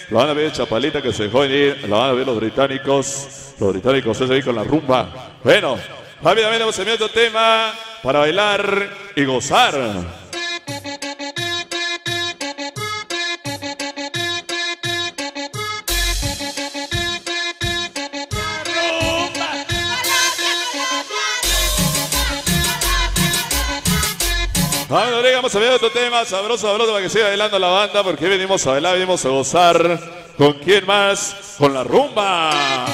La van a ver Chapalita que se dejó venir. La van a ver los británicos. Los británicos se ven con la rumba. Bueno, rápidamente vamos a enviar otro tema para bailar y gozar. Vamos a ver otro tema sabroso, sabroso para que siga bailando la banda, porque venimos a bailar, venimos a gozar. ¿Con quién más? Con la rumba.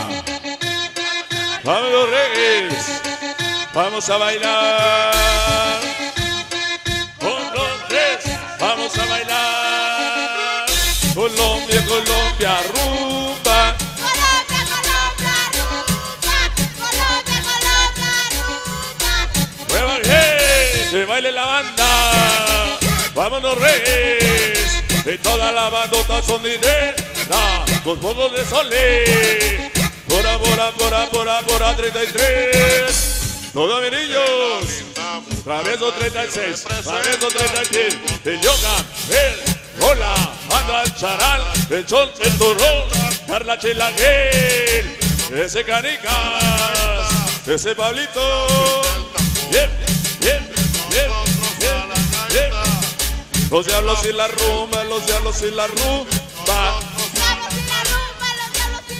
Vamos los Reyes. Vamos a bailar. Con los tres. Vamos a bailar. Colombia, Colombia, rumba. Colombia, Colombia, rumba. Colombia, Colombia, rumba. ¡Muevan, hey! ¡Que baile la banda! ¡Vámonos, Reyes! Y toda la bandota son dinera, con fondos de sole. Por 33. Todos mis niños. Travieso 36. Travieso 36. El yoga, el hola, anda el charal, el chon, el turrón, Carla Chilaguel, ese Canicas, ese Pablito. Bien, bien, bien, bien, bien. Los diablos y la rumba, los diablos y la rumba. Los diablos y la rumba, los diablos y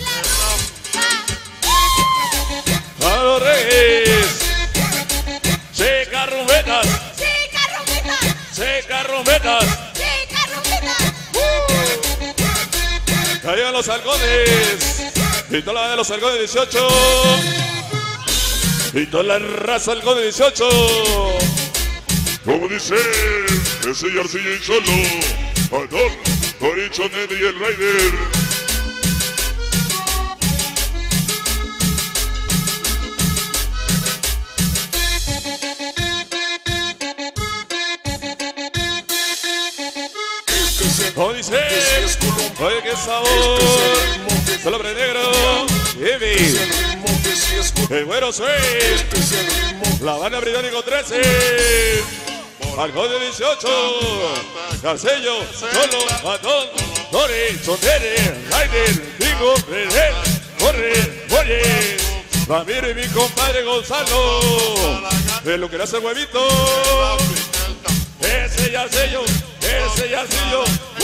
la rumba. A los Reyes. Seca rumbetas. Chica rumbita, Seca rumbetas. chica rumbita. Caigan los halcones. Y toda la banda de los halcones 18. Y toda la raza halcones 18. Como dice ese Yarcilla y solo, Adón, Coricho, Nene y el Raider. Como dice, oye qué sabor, solo hombre negro, Evi, el güero Suez, la banda británico 13, Halcón de 18, Carcello, Solo, Matón, Dori, Sondere, Raider, Bingo, Redel, Corre, Boye, Ramiro y mi compadre Gonzalo, de lo que le hace el huevito, ese Yarcello, ese Yarcillo,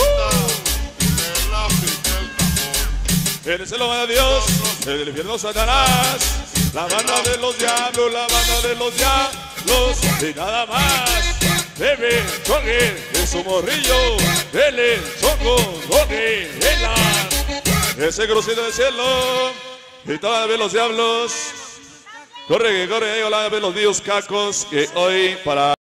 eres el hombre de Dios, el del infierno Satanás, la banda de los diablos, la banda de los diablos, y nada más. Bebe, choque, de su morrillo, dele, choco, toque, vela. Ese crucito del cielo, y toda vez los diablos. Corre, que corre, ahí van a ver los dios cacos, que hoy para...